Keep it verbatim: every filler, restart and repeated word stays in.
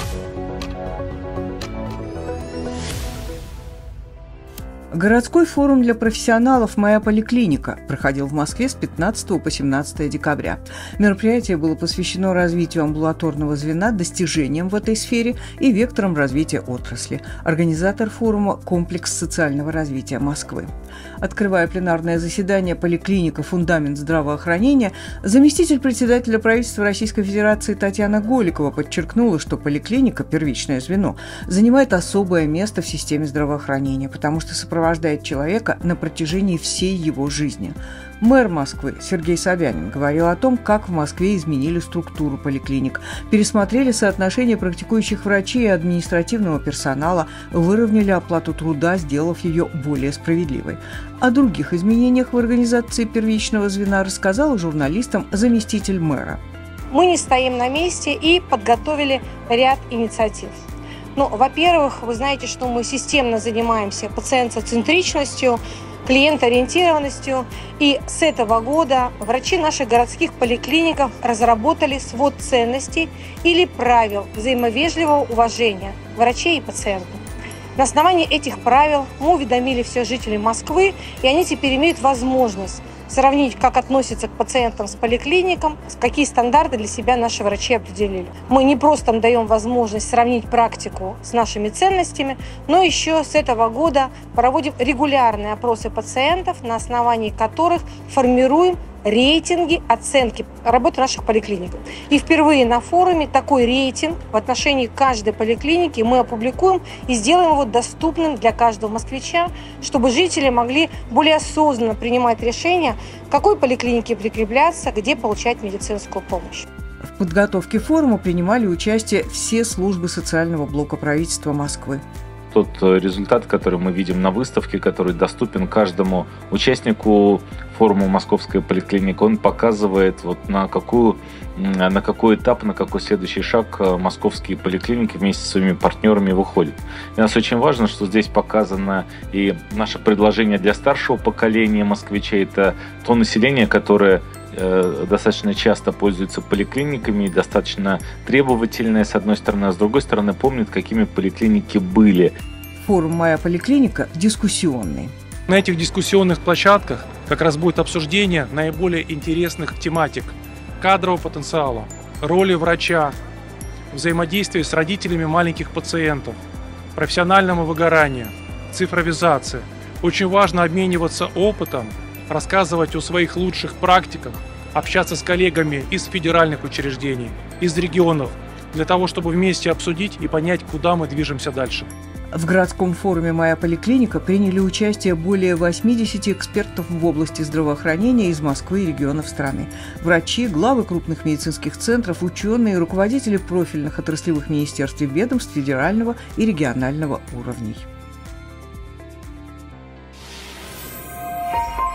Городской форум для профессионалов «Моя поликлиника» проходил в Москве с пятнадцатого по семнадцатое декабря. Мероприятие было посвящено развитию амбулаторного звена, достижениям в этой сфере и векторам развития отрасли. Организатор форума – комплекс социального развития Москвы. Открывая пленарное заседание «Поликлиника. Фундамент здравоохранения», заместитель председателя правительства Российской Федерации Татьяна Голикова подчеркнула, что поликлиника, первичное звено, занимает особое место в системе здравоохранения, потому что сопровождает человека на протяжении всей его жизни. Мэр Москвы Сергей Собянин говорил о том, как в Москве изменили структуру поликлиник, пересмотрели соотношение практикующих врачей и административного персонала, выровняли оплату труда, сделав ее более справедливой. О других изменениях в организации первичного звена рассказал журналистам заместитель мэра. Мы не стоим на месте и подготовили ряд инициатив. Ну, во-первых, вы знаете, что мы системно занимаемся пациентоцентричностью, клиентоориентированностью. И с этого года врачи наших городских поликлиников разработали свод ценностей или правил взаимовежливого уважения врачей и пациентов. На основании этих правил мы уведомили всех жителей Москвы, и они теперь имеют возможность сравнить, как относятся к пациентам с поликлиником, какие стандарты для себя наши врачи определили. Мы не просто им даем возможность сравнить практику с нашими ценностями, но еще с этого года проводим регулярные опросы пациентов, на основании которых формируем рейтинги оценки работы наших поликлиник. И впервые на форуме такой рейтинг в отношении каждой поликлиники мы опубликуем и сделаем его доступным для каждого москвича, чтобы жители могли более осознанно принимать решения, к какой поликлинике прикрепляться, где получать медицинскую помощь. В подготовке форума принимали участие все службы социального блока правительства Москвы. Тот результат, который мы видим на выставке, который доступен каждому участнику форума «Московская поликлиника», он показывает, вот на, какую, на какой этап, на какой следующий шаг московские поликлиники вместе со своими партнерами выходят. Для нас очень важно, что здесь показано и наше предложение для старшего поколения москвичей. Это то население, которое достаточно часто пользуются поликлиниками, достаточно требовательные, с одной стороны, а с другой стороны, помнят, какими поликлиники были. Форум «Моя поликлиника» дискуссионный. На этих дискуссионных площадках как раз будет обсуждение наиболее интересных тематик: кадрового потенциала, роли врача, взаимодействия с родителями маленьких пациентов, профессионального выгорания, цифровизация. Очень важно обмениваться опытом, рассказывать о своих лучших практиках, общаться с коллегами из федеральных учреждений, из регионов, для того, чтобы вместе обсудить и понять, куда мы движемся дальше. В городском форуме «Моя поликлиника» приняли участие более восьмидесяти экспертов в области здравоохранения из Москвы и регионов страны. Врачи, главы крупных медицинских центров, ученые, руководители профильных отраслевых министерств и ведомств федерального и регионального уровней.